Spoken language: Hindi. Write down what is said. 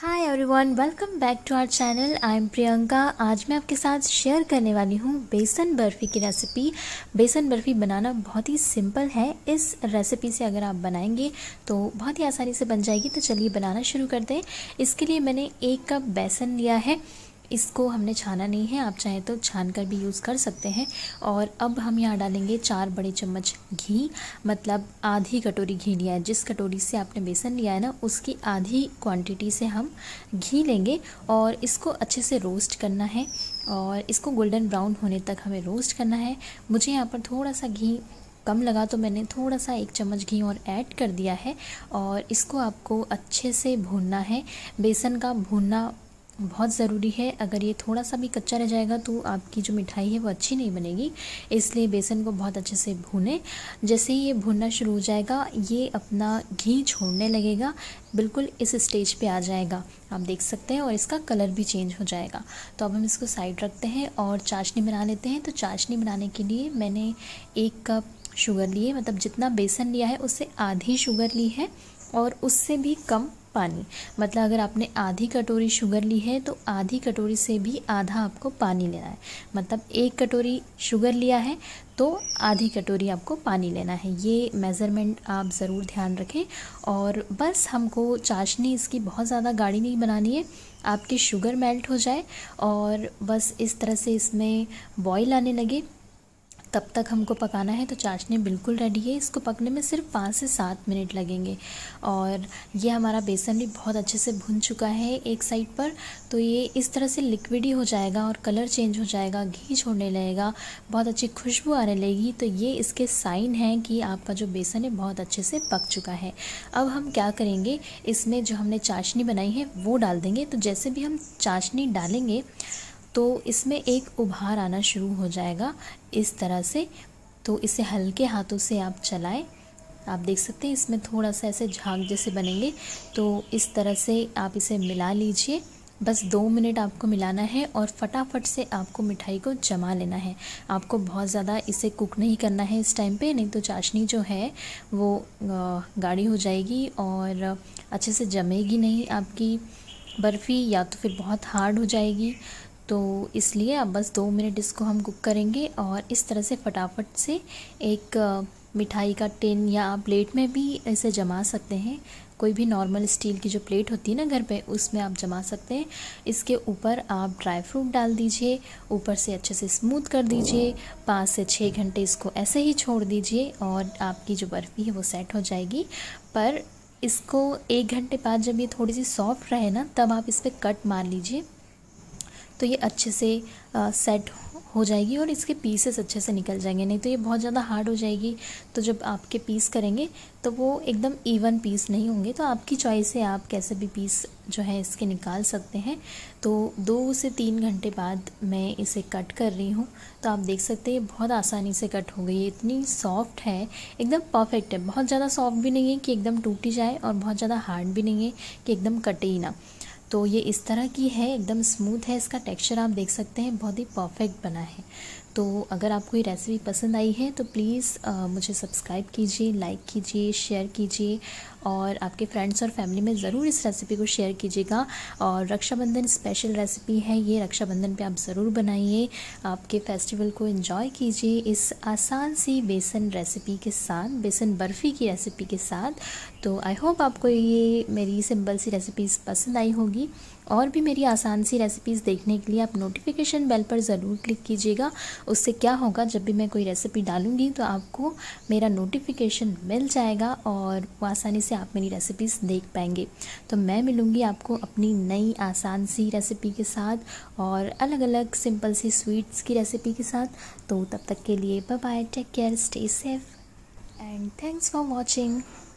Hi everyone, welcome back to our channel. I am Priyanka. आज मैं आपके साथ शेयर करने वाली हूँ बेसन बर्फ़ी की रेसिपी। बेसन बर्फ़ी बनाना बहुत ही सिंपल है। इस रेसिपी से अगर आप बनाएंगे तो बहुत ही आसानी से बन जाएगी। तो चलिए बनाना शुरू करते हैं। इसके लिए मैंने 1 कप बेसन लिया है। इसको हमने छाना नहीं है, आप चाहें तो छान कर भी यूज़ कर सकते हैं। और अब हम यहाँ डालेंगे 4 बड़े चम्मच घी, मतलब आधी कटोरी घी लिया है। जिस कटोरी से आपने बेसन लिया है ना, उसकी आधी क्वांटिटी से हम घी लेंगे और इसको अच्छे से रोस्ट करना है और इसको गोल्डन ब्राउन होने तक हमें रोस्ट करना है। मुझे यहाँ पर थोड़ा सा घी कम लगा तो मैंने थोड़ा सा 1 चम्मच घी और ऐड कर दिया है और इसको आपको अच्छे से भूनना है। बेसन का भूनना बहुत ज़रूरी है। अगर ये थोड़ा सा भी कच्चा रह जाएगा तो आपकी जो मिठाई है वो अच्छी नहीं बनेगी। इसलिए बेसन को बहुत अच्छे से भूनें। जैसे ही ये भूनना शुरू हो जाएगा, ये अपना घी छोड़ने लगेगा, बिल्कुल इस स्टेज पे आ जाएगा, आप देख सकते हैं, और इसका कलर भी चेंज हो जाएगा। तो अब हम इसको साइड रखते हैं और चाशनी बना लेते हैं। तो चाशनी बनाने के लिए मैंने 1 कप शुगर लिए, मतलब जितना बेसन लिया है उससे आधी शुगर ली है और उससे भी कम पानी। मतलब अगर आपने आधी कटोरी शुगर ली है तो आधी कटोरी से भी आधा आपको पानी लेना है। मतलब 1 कटोरी शुगर लिया है तो आधी कटोरी आपको पानी लेना है। ये मेज़रमेंट आप ज़रूर ध्यान रखें। और बस हमको चाशनी इसकी बहुत ज़्यादा गाढ़ी नहीं बनानी है, आपकी शुगर मेल्ट हो जाए और बस इस तरह से इसमें बॉईल आने लगे तब तक हमको पकाना है। तो चाशनी बिल्कुल रेडी है। इसको पकने में सिर्फ 5 से 7 मिनट लगेंगे। और ये हमारा बेसन भी बहुत अच्छे से भुन चुका है एक साइड पर। तो ये इस तरह से लिक्विडी हो जाएगा और कलर चेंज हो जाएगा, घी छोड़ने लगेगा, बहुत अच्छी खुशबू आने लगेगी। तो ये इसके साइन हैं कि आपका जो बेसन है बहुत अच्छे से पक चुका है। अब हम क्या करेंगे, इसमें जो हमने चाशनी बनाई है वो डाल देंगे। तो जैसे भी हम चाशनी डालेंगे तो इसमें एक उभार आना शुरू हो जाएगा इस तरह से। तो इसे हल्के हाथों से आप चलाएं। आप देख सकते हैं इसमें थोड़ा सा ऐसे झाग जैसे बनेंगे। तो इस तरह से आप इसे मिला लीजिए। बस 2 मिनट आपको मिलाना है और फटाफट से आपको मिठाई को जमा लेना है। आपको बहुत ज़्यादा इसे कुक नहीं करना है इस टाइम पे, नहीं तो चाशनी जो है वो गाढ़ी हो जाएगी और अच्छे से जमेगी नहीं आपकी बर्फ़ी, या तो फिर बहुत हार्ड हो जाएगी। तो इसलिए अब बस 2 मिनट इसको हम कुक करेंगे और इस तरह से फटाफट से एक मिठाई का टिन या प्लेट में भी इसे जमा सकते हैं। कोई भी नॉर्मल स्टील की जो प्लेट होती है ना घर पे, उसमें आप जमा सकते हैं। इसके ऊपर आप ड्राई फ्रूट डाल दीजिए, ऊपर से अच्छे से स्मूथ कर दीजिए। 5 से 6 घंटे इसको ऐसे ही छोड़ दीजिए और आपकी जो बर्फ़ी है वो सेट हो जाएगी। पर इसको 1 घंटे बाद जब ये थोड़ी सी सॉफ्ट रहे ना, तब आप इस पर कट मार लीजिए तो ये अच्छे से सेट हो जाएगी और इसके पीसेस अच्छे से निकल जाएंगे। नहीं तो ये बहुत ज़्यादा हार्ड हो जाएगी। तो जब आपके पीस करेंगे तो वो एकदम इवन पीस नहीं होंगे। तो आपकी चॉइस है, आप कैसे भी पीस जो है इसके निकाल सकते हैं। तो 2 से 3 घंटे बाद मैं इसे कट कर रही हूँ। तो आप देख सकते हैं बहुत आसानी से कट हो गई है। इतनी सॉफ्ट है, एकदम परफेक्ट है। बहुत ज़्यादा सॉफ्ट भी नहीं है कि एकदम टूटी जाए और बहुत ज़्यादा हार्ड भी नहीं है कि एकदम कटे ही ना। तो ये इस तरह की है, एकदम स्मूथ है। इसका टेक्सचर आप देख सकते हैं, बहुत ही परफेक्ट बना है। तो अगर आपको ये रेसिपी पसंद आई है तो प्लीज़ मुझे सब्सक्राइब कीजिए, लाइक कीजिए, शेयर कीजिए और आपके फ्रेंड्स और फैमिली में ज़रूर इस रेसिपी को शेयर कीजिएगा। और रक्षाबंधन स्पेशल रेसिपी है ये, रक्षाबंधन पे आप ज़रूर बनाइए, आपके फेस्टिवल को एंजॉय कीजिए इस आसान सी बेसन रेसिपी के साथ, बेसन बर्फ़ी की रेसिपी के साथ। तो आई होप आपको ये मेरी सिंपल सी रेसिपीज़ पसंद आई होगी। और भी मेरी आसान सी रेसिपीज़ देखने के लिए आप नोटिफिकेशन बेल पर ज़रूर क्लिक कीजिएगा। उससे क्या होगा, जब भी मैं कोई रेसिपी डालूँगी तो आपको मेरा नोटिफिकेशन मिल जाएगा और वो आसानी से आप मेरी रेसिपीज़ देख पाएंगे। तो मैं मिलूँगी आपको अपनी नई आसान सी रेसिपी के साथ और अलग अलग सिंपल सी स्वीट्स की रेसिपी के साथ। तो तब तक के लिए bye bye, take care, stay safe and thanks for watching.